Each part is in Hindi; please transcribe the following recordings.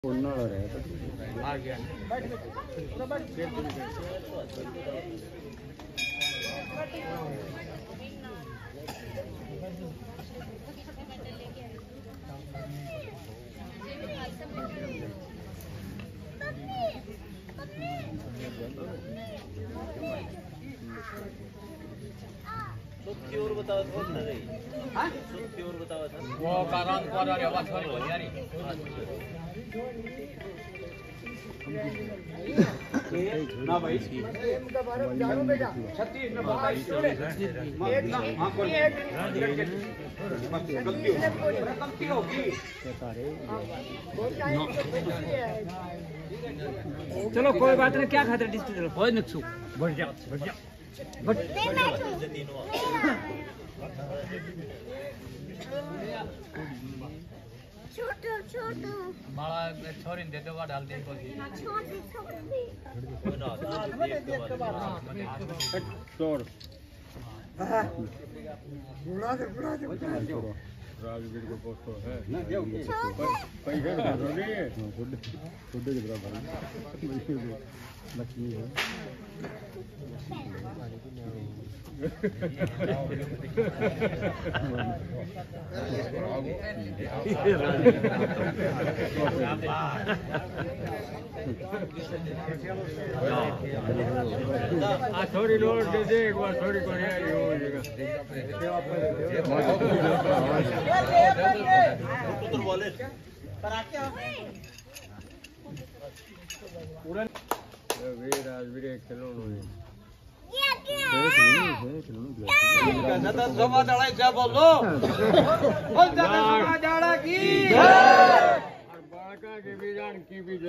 आ गया और बताओ था ना रे हां और बताओ था वो कागज पर वाली आवाज कर लो यार ना भाई इनका बारे में जानो बेटा 36 ना 22 एक ना हां कोई गलती होगी चलो कोई बात नहीं क्या खाते डिस्ट्रिक्ट कोई नक्सू बढ़ जा छोटू छोटू माला छोरी दे दो डाल दे को छोटी छोटी छोड़ बुला दे राजवीर को पोस्टो है ना पैसे छोड़े छोटे के बराबर लक्ष्मी है थोड़ी लोड दे दे एक बार थोड़ी को हो जाएगा राजवीर खिलौना बालका की भी जान की भी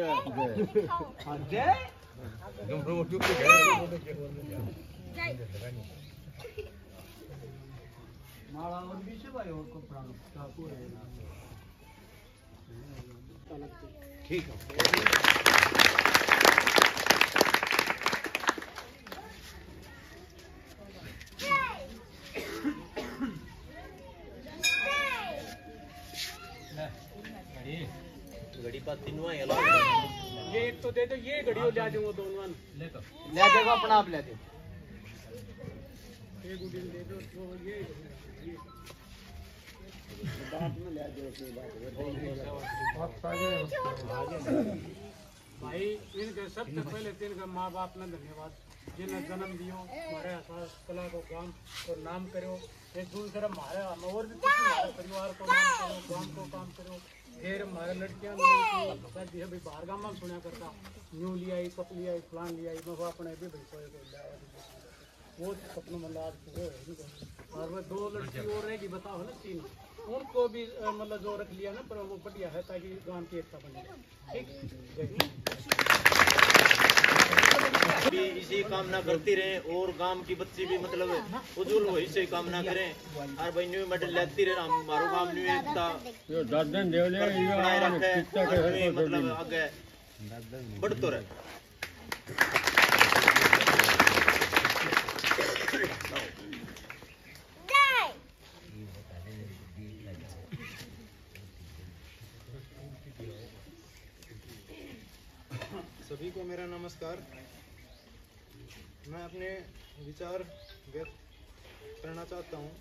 ठीक है घड़ी पास तीनों है ये एक तो दे दो ये घड़ी हो जा दूंगा दोनों ले तो ले जाओ अपना आप ले दो एक गुडी दे दो तो ये बात में ले जाओ भाई इनके सबसे पहले इनका माँ बाप ने धन्यवाद जिन्हें जन्म दियो हमारे आसपास कला को काम और नाम करो एक दूसरा हमारे और भी हमारे परिवार को नाम करो गांव को काम करो फिर हमारे लड़कियां शादी अभी बाहर गाँव में सुना करता न्यू लिया आई कप लिया आई फलान लिया आई मैं अपने भी भाई वो सपनों में लाज पूरे और वो 2 लड़की और रहेगी बताओ ना 3 उनको भी मतलब जो रख लिया ना पर वो बढ़िया है ताकि गांव की एकता बने ठीक भी इसी कामना करती रहे और गांव की बच्ची भी मतलब उज्जवल हो इसे कामना करें और भाई न्यू मेडल लेती रहे हमारो गांव न्यू एकता यो दादन देवले बनाए रखे मतलब आगे बढ़तो रहे सभी को मेरा नमस्कार। मैं अपने विचार व्यक्त करना चाहता हूँ।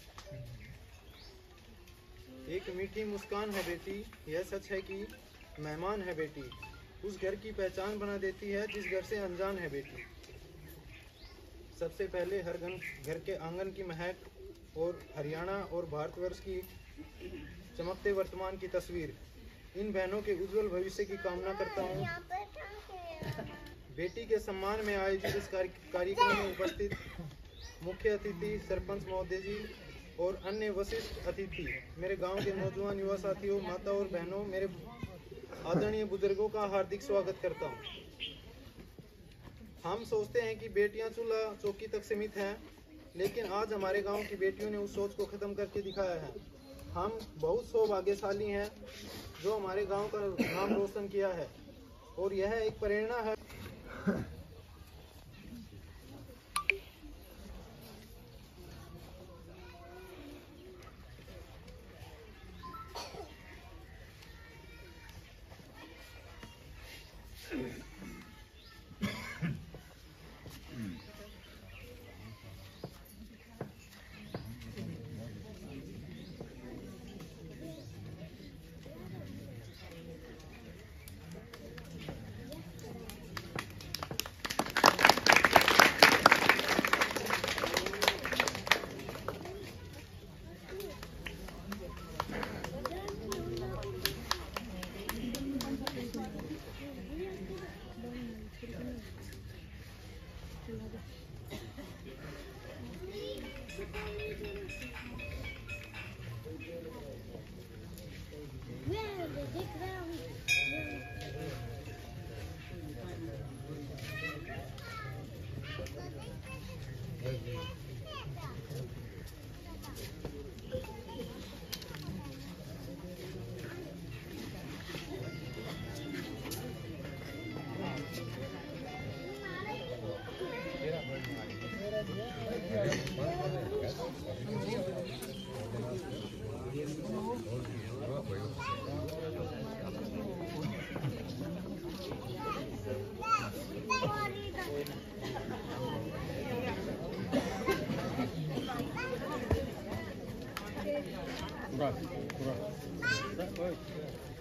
एक मीठी मुस्कान है बेटी, यह सच है कि मेहमान है बेटी, उस घर की पहचान बना देती है जिस घर से अनजान है बेटी। सबसे पहले हर घर के आंगन की महक और हरियाणा और भारतवर्ष की चमकते वर्तमान की तस्वीर, इन बहनों के उज्जवल भविष्य की कामना करता हूँ। बेटी के सम्मान में आयोजित इस कार्यक्रम में उपस्थित मुख्य अतिथि सरपंच महोदय जी और अन्य वरिष्ठ अतिथि, मेरे गांव के नौजवान युवा साथियों, माता और बहनों, मेरे आदरणीय बुजुर्गों का हार्दिक स्वागत करता हूं। हम सोचते हैं कि बेटियां चूल्हा चौकी तक सीमित हैं, लेकिन आज हमारे गांव की बेटियों ने उस सोच को खत्म करके दिखाया है। हम बहुत सौभाग्यशाली हैं जो हमारे गांव का नाम रोशन किया है और यह एक प्रेरणा है। पूरा